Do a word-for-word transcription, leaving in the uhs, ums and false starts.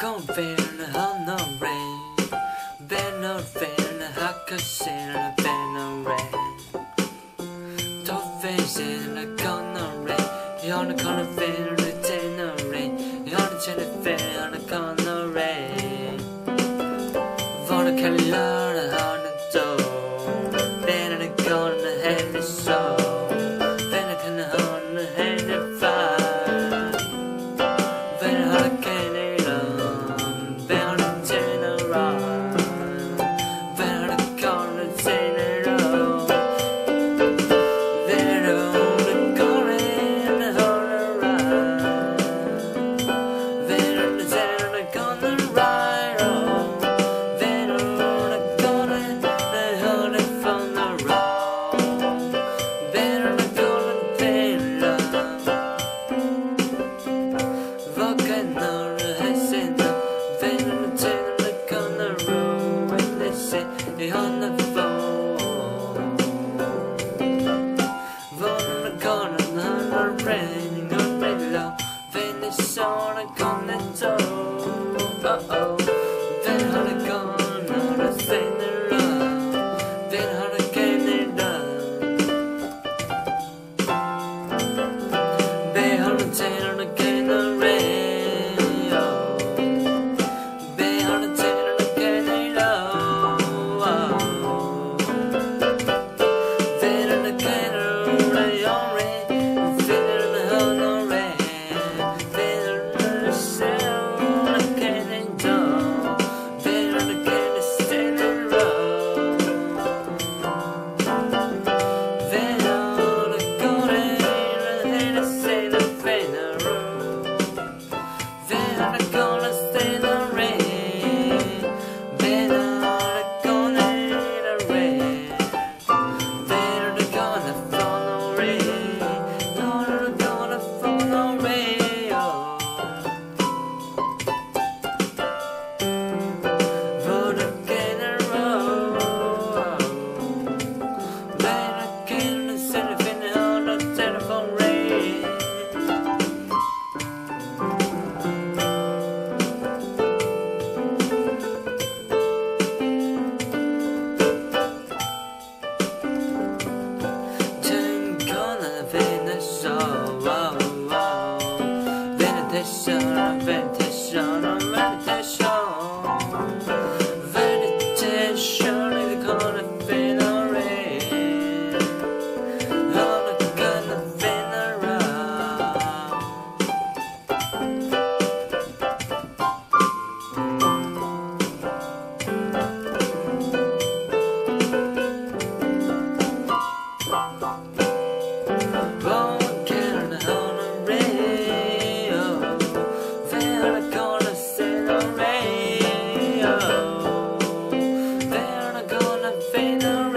Don't feel the honorary, better feel the hacker, better rain. Don't face it like honorary, you're the kind of feel the tenor, you're the channel feel the honorary. For the color, the heart, the door, better the gun, the head, the soul. On the phone, on the corner, on the rain, on the low, finish on a conento. Oh oh, then on the corner, the center, then on the Canada, they on the tail on the Canary. Meditation, meditation, meditation, meditation is gonna feel alright. Gonna gonna feel alright. Won't get it on a radio. They're gonna sing a radio. They're gonna fade away.